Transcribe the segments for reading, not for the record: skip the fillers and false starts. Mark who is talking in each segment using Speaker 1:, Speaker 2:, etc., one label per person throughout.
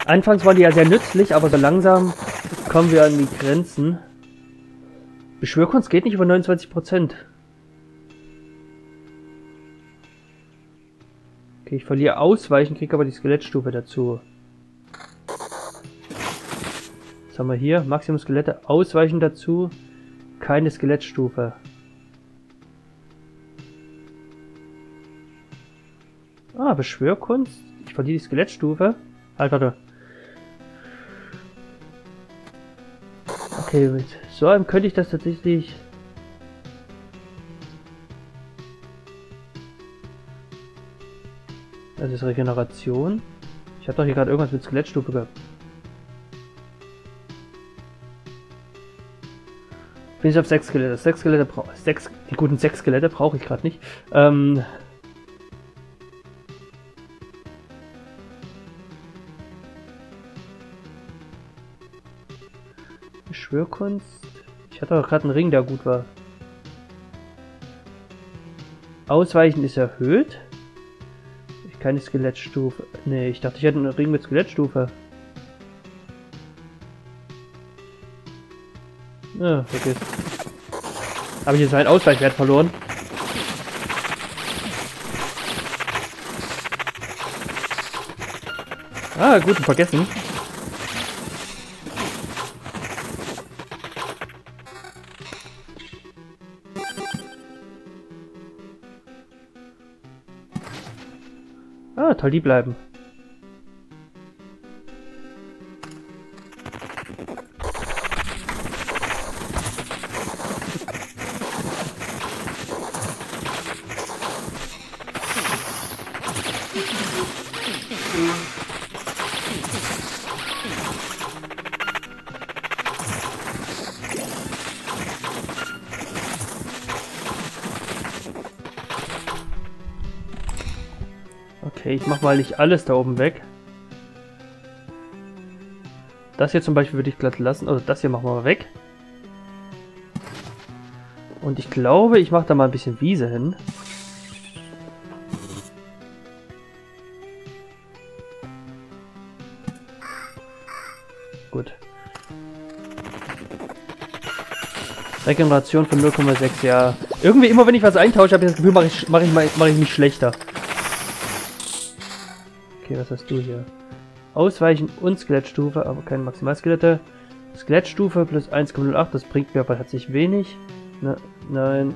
Speaker 1: Anfangs waren die ja sehr nützlich, aber so langsam kommen wir an die Grenzen. Beschwörkunst geht nicht über 29%. Okay, ich verliere Ausweichen, kriege aber die Skelettstufe dazu. Was haben wir hier? Maximum Skelette, Ausweichen dazu. Keine Skelettstufe. Ah, Beschwörkunst. Ich verliere die Skelettstufe. Halt, warte. Okay, mit so einem könnte ich das tatsächlich... Das ist Regeneration. Ich habe doch hier gerade irgendwas mit Skelettstufe gehabt. Bin ich auf 6 Skelette. 6 Skelette brauche ich. Die guten 6 Skelette brauche ich gerade nicht. Beschwörkunst. Ich hatte doch gerade einen Ring, der gut war. Ausweichen ist erhöht. Keine Skelettstufe. Nee, ich dachte, ich hätte einen Ring mit Skelettstufe. Ja, vergiss. Habe ich jetzt meinen Ausweichwert verloren? Ah, gut, vergessen. Ah, toll, die bleiben. Okay, ich mach mal nicht alles da oben weg. Das hier zum Beispiel würde ich glatt lassen. Also das hier machen wir mal weg. Und ich glaube, ich mache da mal ein bisschen Wiese hin. Gut. Regeneration von 0,6, ja. Irgendwie immer, wenn ich was eintausche, habe ich das Gefühl, mach ich mich schlechter. Okay, was hast du hier? Ausweichen und Skelettstufe, aber keine Maximalskelette. Skelettstufe plus 1,08, das bringt mir aber tatsächlich wenig. Ne, nein.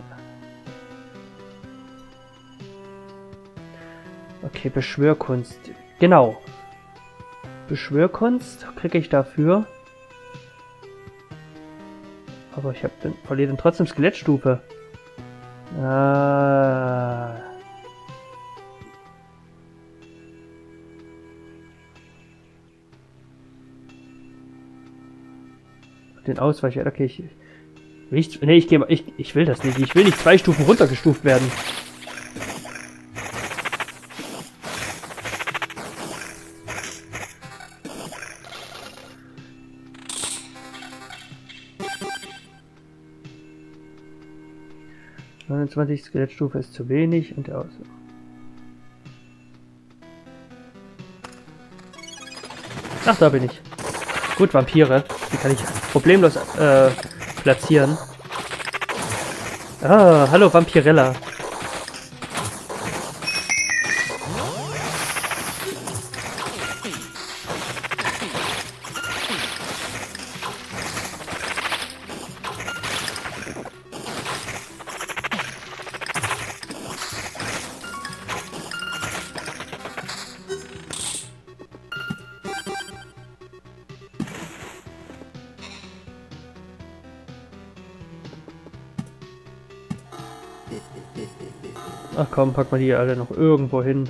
Speaker 1: Okay, Beschwörkunst. Genau. Beschwörkunst kriege ich dafür. Aber ich verliere dann trotzdem Skelettstufe. Ah. Den Ausweicher, okay, ich will das nicht. Ich will nicht 2 Stufen runtergestuft werden. ...29 Skelettstufe ist zu wenig und der Aus... Ach, da bin ich. Gut, Vampire. Die kann ich problemlos platzieren. Ah, hallo Vampirella. Ach komm, pack mal die alle noch irgendwo hin.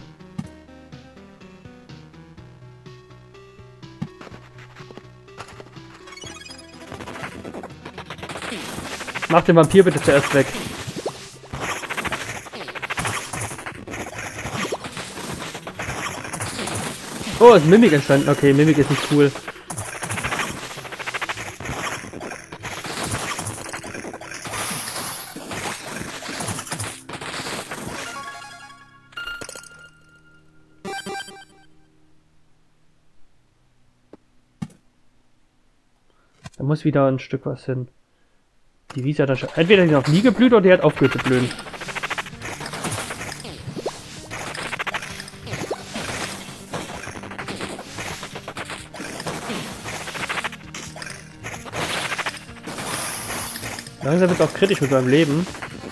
Speaker 1: Mach den Vampir bitte zuerst weg. Oh, ist ein Mimik entstanden. Okay, Mimik ist nicht cool. Da muss wieder ein Stück was hin. Die Wiese hat dann schon... Entweder die noch nie geblüht oder die hat aufgehört zu blühen. Langsam wird es auch kritisch mit meinem Leben.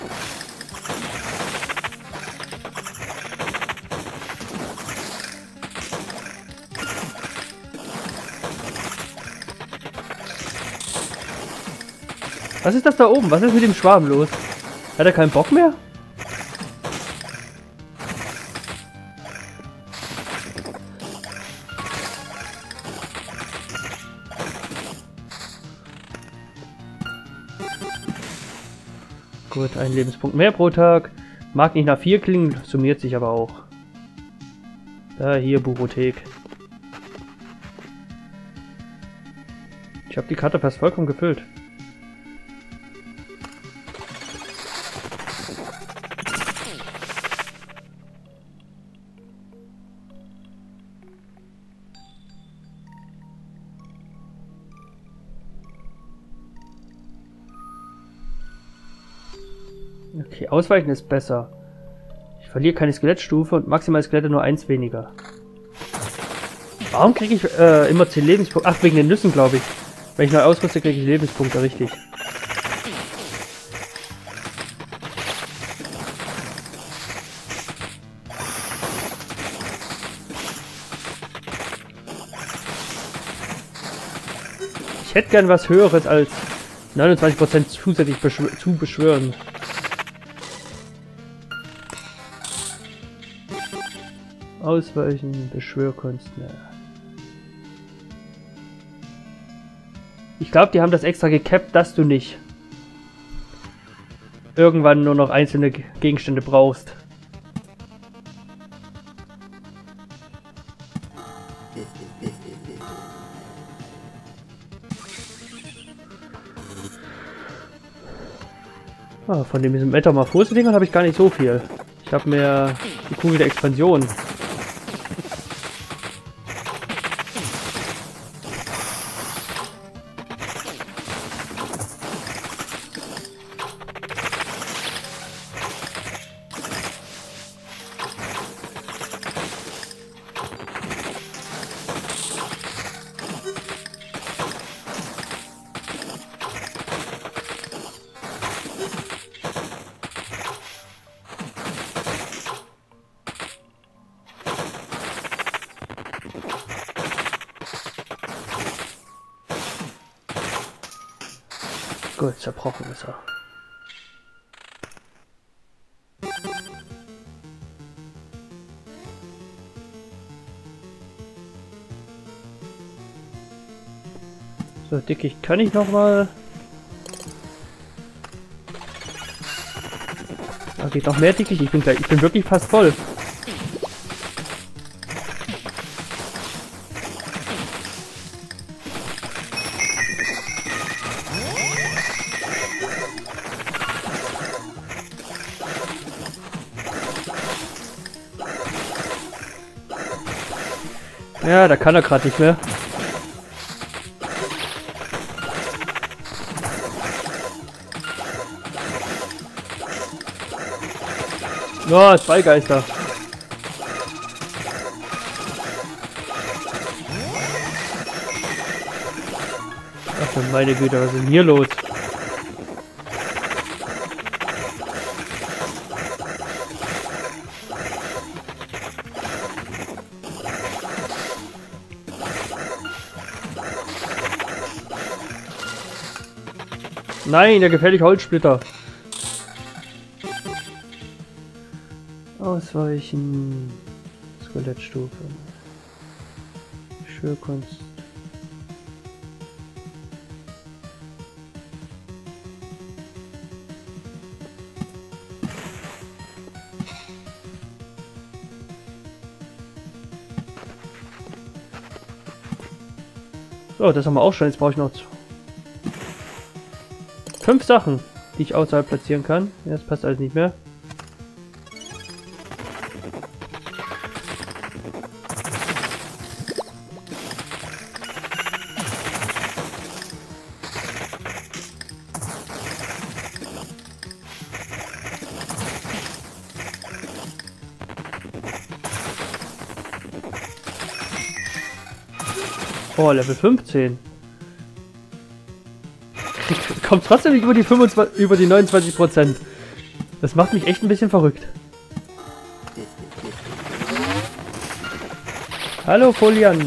Speaker 1: Was ist das da oben? Was ist mit dem Schwarm los? Hat er keinen Bock mehr? Gut, ein Lebenspunkt mehr pro Tag. Mag nicht nach 4 klingen, summiert sich aber auch. Da, hier, Bibliothek. Ich habe die Karte fast vollkommen gefüllt. Okay, Ausweichen ist besser. Ich verliere keine Skelettstufe und maximal Skelette nur 1 weniger. Warum kriege ich immer 10 Lebenspunkte? Ach, wegen den Nüssen, glaube ich. Wenn ich neu ausrüste, kriege ich Lebenspunkte, richtig. Ich hätte gern was Höheres als 29% zusätzlich zu beschwören. Ausweichen, Beschwörkunst, ne. Ich glaube, die haben das extra gecapped, dass du nicht irgendwann nur noch einzelne Gegenstände brauchst. Ah, von dem Metamorphose-Dingern habe ich gar nicht so viel. Ich habe mehr die Kugel der Expansion. Gut, zerbrochen ist er. So, Dickicht kann ich noch mal. Da geht noch mehr Dickicht. Ich bin wirklich fast voll. Ja, da kann er gerade nicht mehr. Oh, 2 Geister. Ach meine Güte, was ist denn hier los? Nein, der gefährliche Holzsplitter. Ausweichen. Skelettstufe. Schürkunst. So, das haben wir auch schon. Jetzt brauche ich noch 5 Sachen, die ich außerhalb platzieren kann. Ja, das passt alles nicht mehr. Oh, Level 15. Kommt trotzdem nicht über die 25, über die 29%. Das macht mich echt ein bisschen verrückt. Hallo Foliant.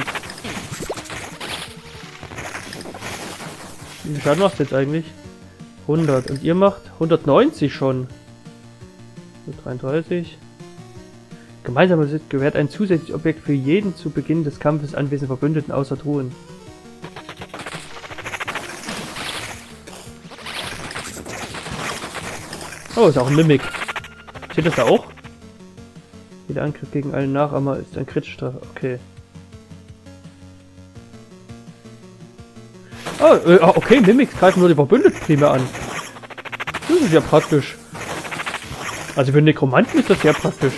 Speaker 1: Wie viel Schaden macht jetzt eigentlich? 100. Und ihr macht 190 schon. 33. Gemeinsam gewährt ein zusätzliches Objekt für jeden zu Beginn des Kampfes anwesenden Verbündeten außer Truhen. Oh, ist auch ein Mimik. Steht das da auch? Jeder Angriff gegen einen Nachahmer ist ein Crit-Strafe. Okay. Oh, okay, Mimics greifen nur die Verbündeten primär an. Das ist ja praktisch. Also für Nekromanten ist das sehr praktisch.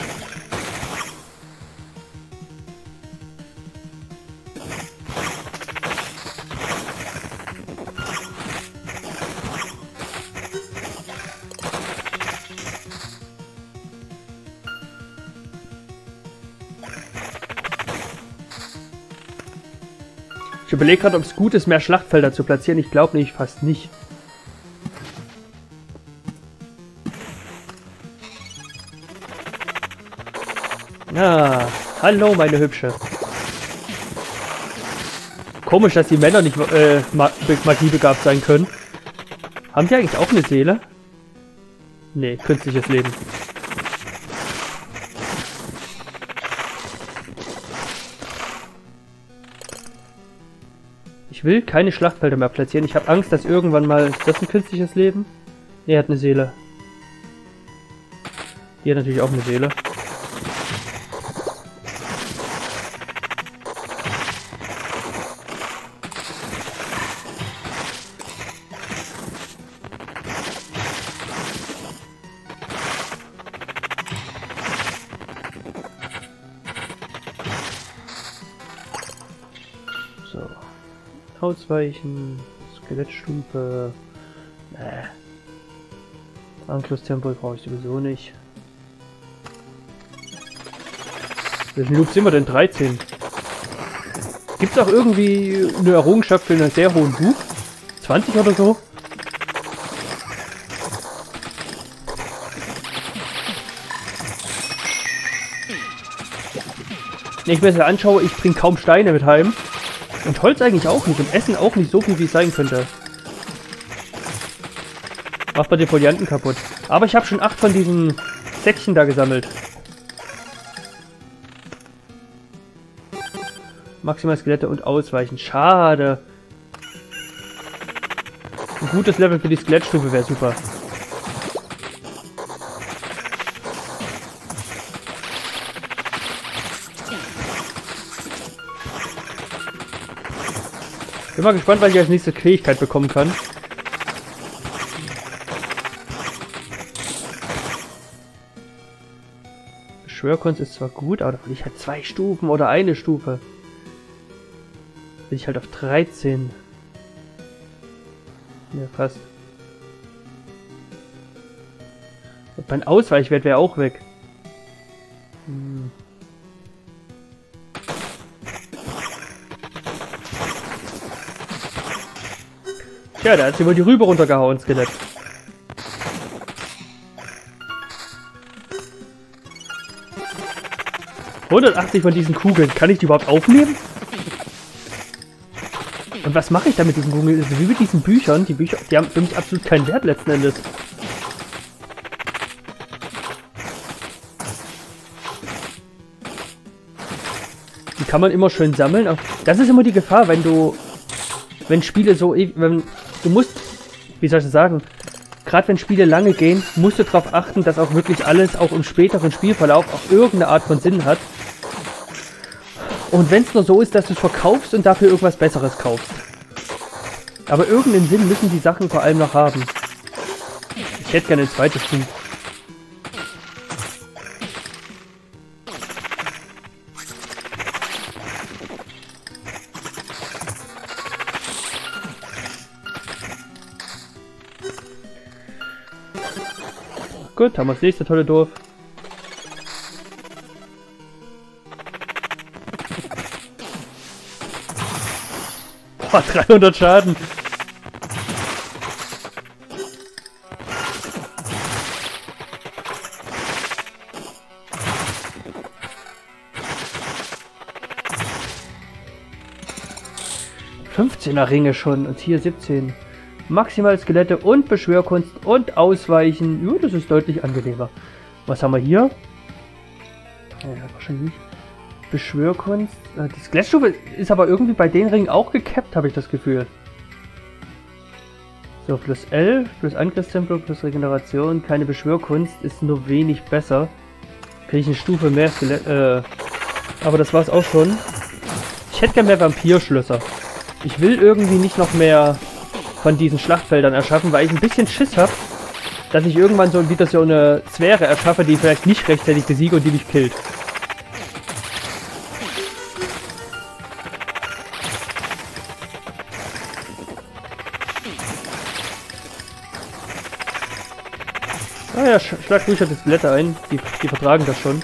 Speaker 1: Ich überlege gerade, ob es gut ist, mehr Schlachtfelder zu platzieren. Ich glaube nicht, fast nicht. Ah, hallo meine Hübsche. Komisch, dass die Männer nicht magiebegabt sein können. Haben die eigentlich auch eine Seele? Nee, künstliches Leben. Ich will keine Schlachtfelder mehr platzieren. Ich habe Angst, dass irgendwann mal... Ist das ein künstliches Leben? Nee, er hat eine Seele. Die hat natürlich auch eine Seele. So. Ausweichen, Skelettstufe. Angriffstempo brauche ich sowieso nicht. Welchen Loop sind wir denn? 13. Gibt es auch irgendwie eine Errungenschaft für einen sehr hohen Buch? 20 oder so? Wenn ich mir das anschaue, ich bringe kaum Steine mit heim. Und Holz eigentlich auch nicht. Und Essen auch nicht so viel, wie es sein könnte. Macht bei den Folianten kaputt. Aber ich habe schon 8 von diesen Säckchen da gesammelt. Maximal Skelette und Ausweichen. Schade. Ein gutes Level für die Skelettstufe wäre super. Bin mal gespannt, was ich als nächste Fähigkeit bekommen kann. Beschwörkunst ist zwar gut, aber da will ich halt 2 Stufen oder eine Stufe. Bin ich halt auf 13. Ja, fast. Und mein Ausweichwert wäre auch weg. Tja, da hat sie wohl die Rübe runtergehauen, Skelett. ...180 von diesen Kugeln. Kann ich die überhaupt aufnehmen? Und was mache ich da mit diesen Kugeln? Wie mit diesen Büchern. Die Bücher, die haben für mich absolut keinen Wert letzten Endes. Die kann man immer schön sammeln. Das ist immer die Gefahr, wenn Spiele so... Du musst, wie soll ich das sagen, gerade wenn Spiele lange gehen, musst du darauf achten, dass auch wirklich alles, auch im späteren Spielverlauf, auch irgendeine Art von Sinn hat. Und wenn es nur so ist, dass du es verkaufst und dafür irgendwas Besseres kaufst. Aber irgendeinen Sinn müssen die Sachen vor allem noch haben. Ich hätte gerne ein zweites Buch. Gut, haben wir das nächste tolle Dorf. Boah, 300 Schaden. Er Ringe schon und hier 17. Maximal Skelette und Beschwörkunst und Ausweichen. Ja, das ist deutlich angenehmer. Was haben wir hier? Ja, wahrscheinlich nicht. Beschwörkunst. Die Skelettstufe ist aber irgendwie bei den Ringen auch gekappt, habe ich das Gefühl. So, plus 11, plus Angriffstempel, plus Regeneration. Keine Beschwörkunst, ist nur wenig besser. Kriege ich eine Stufe mehr Skelett. Aber das war's auch schon. Ich hätte gerne mehr Vampirschlösser. Ich will irgendwie nicht noch mehr von diesen Schlachtfeldern erschaffen, weil ich ein bisschen Schiss habe, dass ich irgendwann so wieder so eine Sphäre erschaffe, die vielleicht nicht rechtzeitig besiege und die mich killt. Ah ja, schlag ruhig das Blätter ein, die vertragen das schon.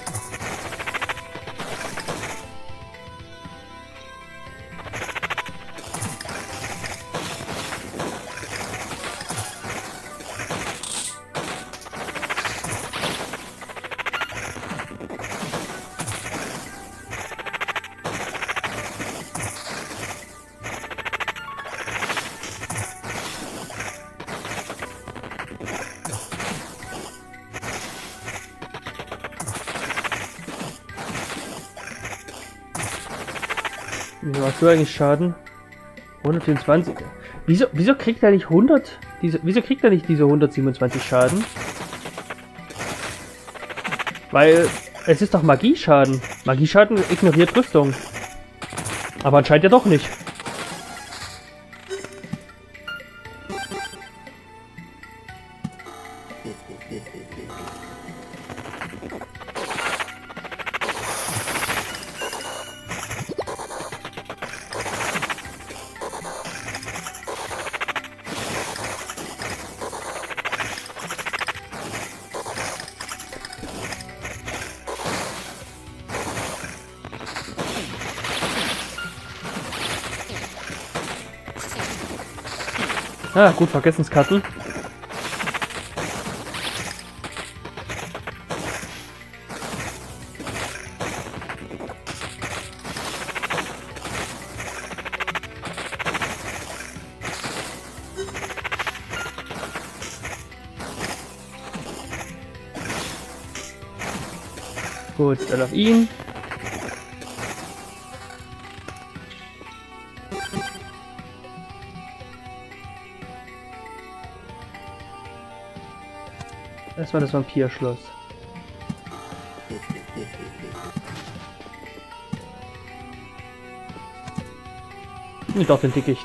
Speaker 1: Wie machst du eigentlich Schaden? 124. Wieso kriegt er nicht 100? Wieso kriegt er nicht diese 127 Schaden? Weil es ist doch Magieschaden. Magieschaden ignoriert Rüstung. Aber anscheinend ja doch nicht. Ah, gut, Vergessenskarten. Gut, dann auf ihn. Erstmal das Vampirschloss. Nicht auf den Dickicht.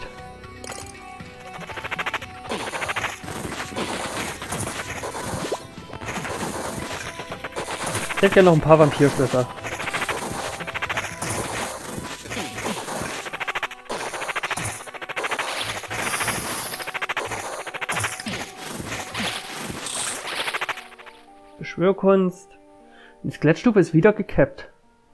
Speaker 1: Ich hätte gerne noch ein paar Vampirschlösser. Beschwörkunst. Die Skelettstufe ist wieder gekappt.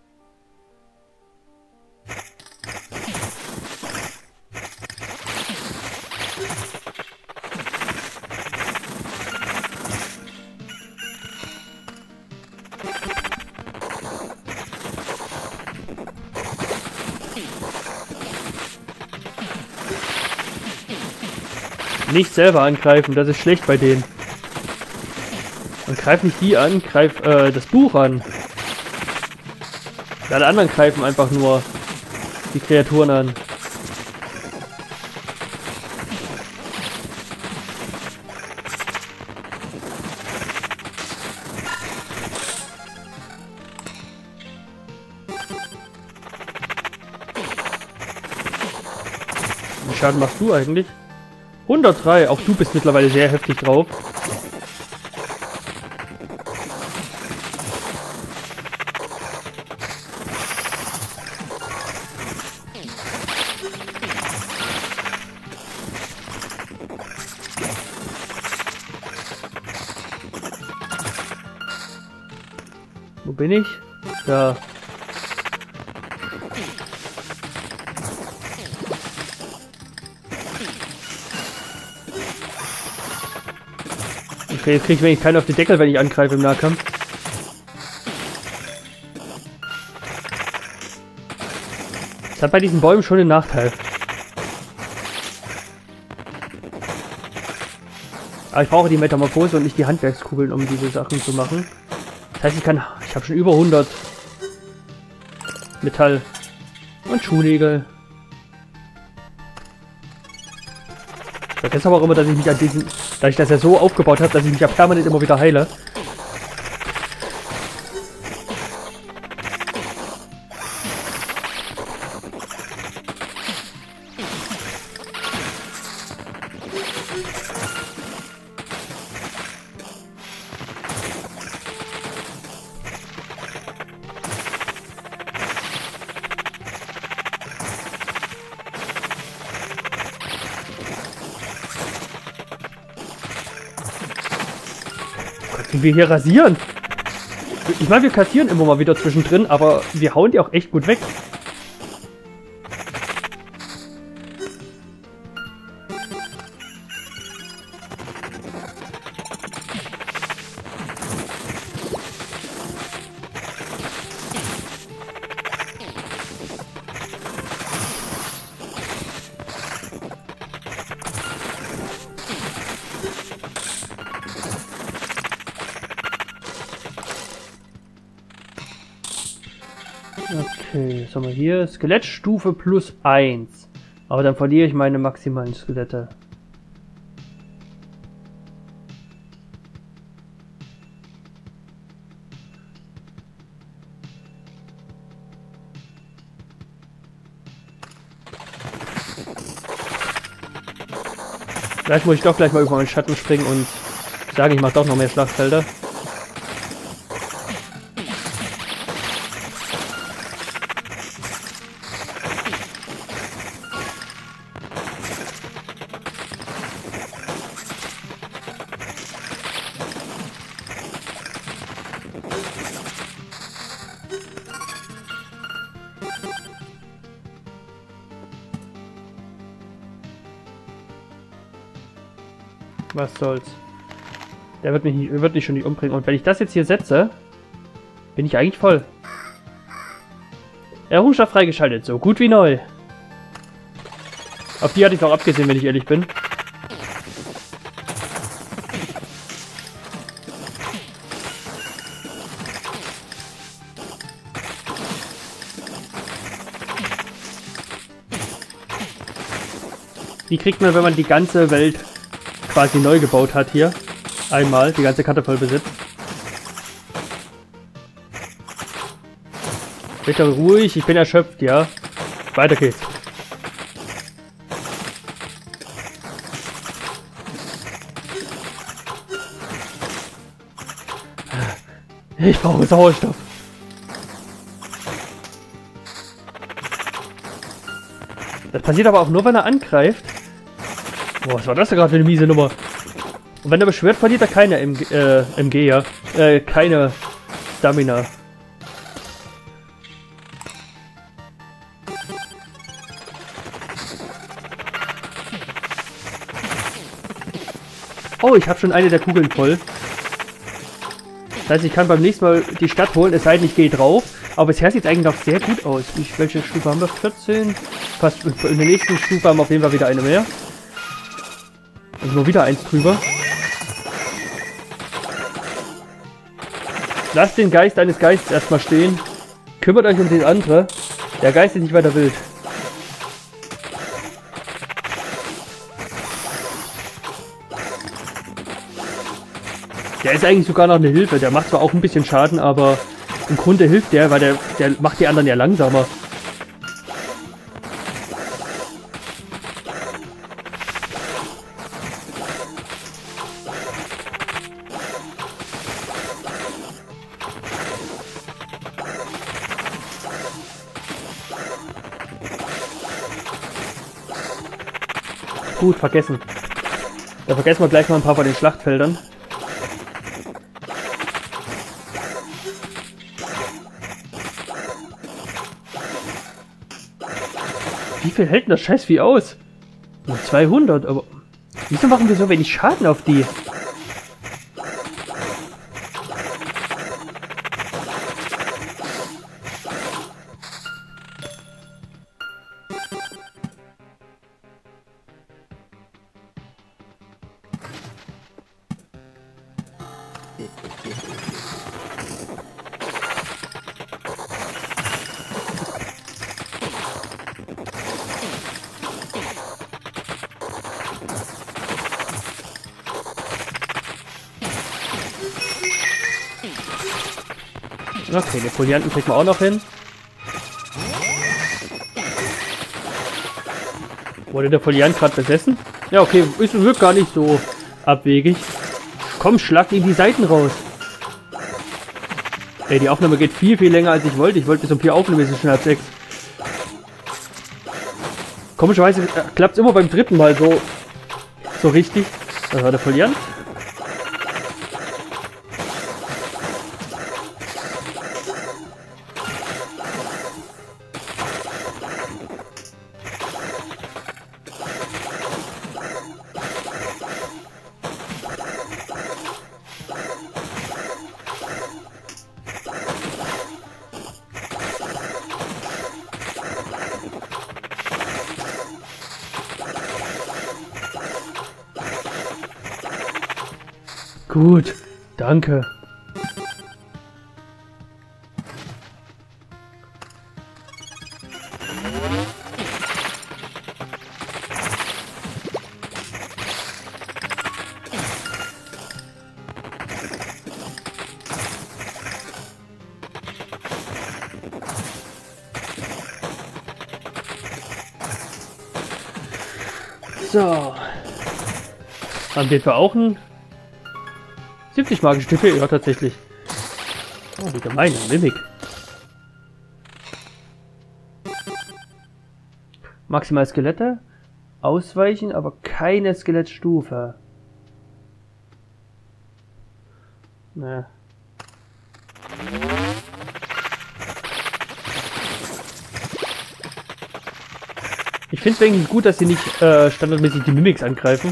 Speaker 1: Nicht selber angreifen, das ist schlecht bei denen. Und greif nicht die an, greif das Buch an. Alle anderen greifen einfach nur die Kreaturen an. Wie viel Schaden machst du eigentlich? 103, auch du bist mittlerweile sehr heftig drauf. Wo bin ich? Da. Okay, jetzt kriege ich wirklich keinen auf den Deckel, wenn ich angreife im Nahkampf. Das hat bei diesen Bäumen schon einen Nachteil. Aber ich brauche die Metamorphose und nicht die Handwerkskugeln, um diese Sachen zu machen. Das heißt, ich habe schon über 100 Metall und Schuhnägel. Ich vergesse aber auch immer, dass ich mich an diesen, da ich das ja so aufgebaut habe, dass ich mich ja permanent immer wieder heile. Wie wir hier rasieren. Ich meine, wir kassieren immer mal wieder zwischendrin, aber wir hauen die auch echt gut weg. Okay, was haben wir hier? Skelettstufe plus 1. Aber dann verliere ich meine maximalen Skelette. Vielleicht muss ich doch gleich mal über meinen Schatten springen und sagen, ich mache doch noch mehr Schlachtfelder. Was soll's. Der wird mich schon nicht umbringen. Und wenn ich das jetzt hier setze, bin ich eigentlich voll. Errungenschaft freigeschaltet. So gut wie neu. Auf die hatte ich auch abgesehen, wenn ich ehrlich bin. Die kriegt man, wenn man die ganze Welt quasi neu gebaut hat hier. Einmal die ganze Karte voll besitzt. Bitte ruhig, ich bin erschöpft, ja. Weiter geht's. Ich brauche Sauerstoff. Das passiert aber auch nur, wenn er angreift. Boah, was war das denn gerade für eine miese Nummer? Und wenn er beschwört, verliert er keine MG, ja. Keine Stamina. Oh, ich habe schon eine der Kugeln voll. Das heißt, ich kann beim nächsten Mal die Stadt holen, es sei denn, ich gehe drauf. Aber bisher sieht es eigentlich noch sehr gut aus. Welche Stufe haben wir? 14? Fast in der nächsten Stufe haben wir auf jeden Fall wieder eine mehr. Also nur wieder eins drüber. Lasst den Geist eines Geistes erstmal stehen. Kümmert euch um den anderen. Der Geist ist nicht weiter wild. Der ist eigentlich sogar noch eine Hilfe. Der macht zwar auch ein bisschen Schaden, aber im Grunde hilft der, weil der macht die anderen ja langsamer. Gut, vergessen. Da vergessen wir gleich mal ein paar von den Schlachtfeldern. Wie viel hält denn das Scheißvieh aus? Nur 200, aber... Wieso machen wir so wenig Schaden auf die? Okay, den Folianten kriegen wir auch noch hin. Wurde der Foliant gerade besessen? Ja, okay, wirkt gar nicht so abwegig. Komm, schlag ihm die Seiten raus. Ey, die Aufnahme geht viel, viel länger als ich wollte. Ich wollte bis um 4 aufnehmen, es ist schon halb 6. Komischerweise klappt es immer beim dritten Mal so richtig. Das war der Foliant. Gut, danke. So. Haben wir auch einen 70 magische TP, ja tatsächlich. Oh, wie gemein, ein Mimik. Maximal Skelette. Ausweichen, aber keine Skelettstufe. Naja. Ich finde es eigentlich gut, dass sie nicht standardmäßig die Mimics angreifen.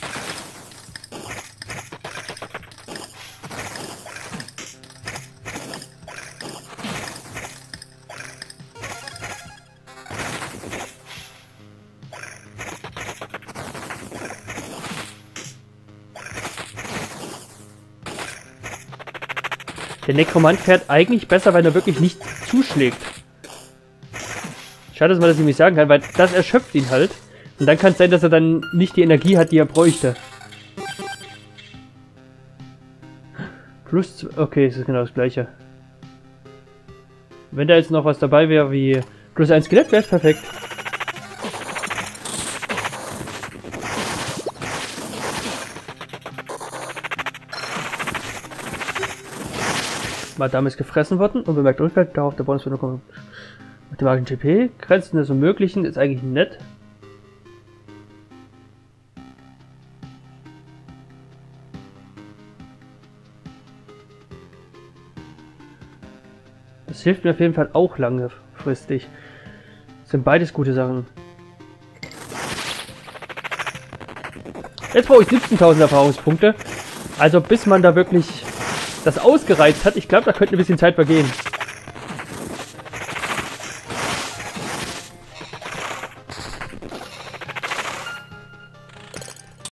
Speaker 1: Der Nekromant fährt eigentlich besser, weil er wirklich nicht zuschlägt. Schade, dass man das ihm nicht sagen kann, weil das erschöpft ihn halt. Und dann kann es sein, dass er dann nicht die Energie hat, die er bräuchte. Plus, okay, es ist genau das gleiche. Wenn da jetzt noch was dabei wäre wie plus 1 Skelett, wäre es perfekt. Madame ist gefressen worden und bemerkt Rückhalt darauf der Bonus kommt. Mit dem magischen TP. Grenzen des Unmöglichen ist eigentlich nett. Das hilft mir auf jeden Fall auch langfristig. Das sind beides gute Sachen. Jetzt brauche ich 17.000 Erfahrungspunkte. Also bis man da wirklich das ausgereizt hat. Ich glaube, da könnte ein bisschen Zeit vergehen.